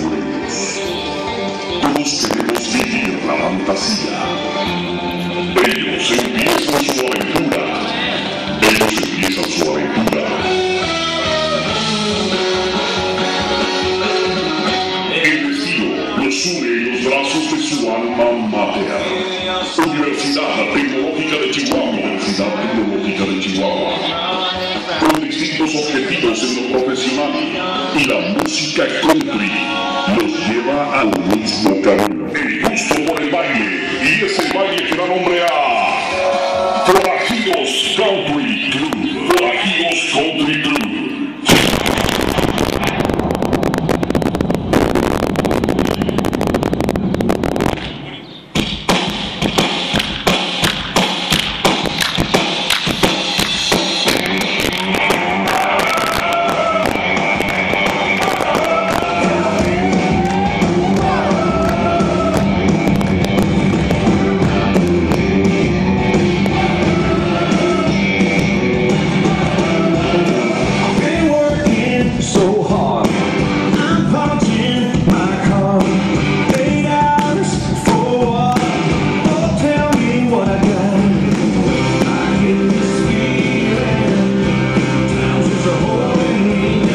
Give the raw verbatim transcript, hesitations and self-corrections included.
sueños. Todos queremos vivir la fantasía. Ellos empiezan su aventura. Ellos empiezan su aventura. El destino los une en los brazos de su alma mater. Universidad Tecnológica de Chihuahua. Universidad Tecnológica de Chihuahua. Con distintos objetivos en lo profesional y la música country los lleva al mismo camino. El gusto por el baile, y ese baile que da nombre a Forajidos Country Club. Forajidos Country Club. Me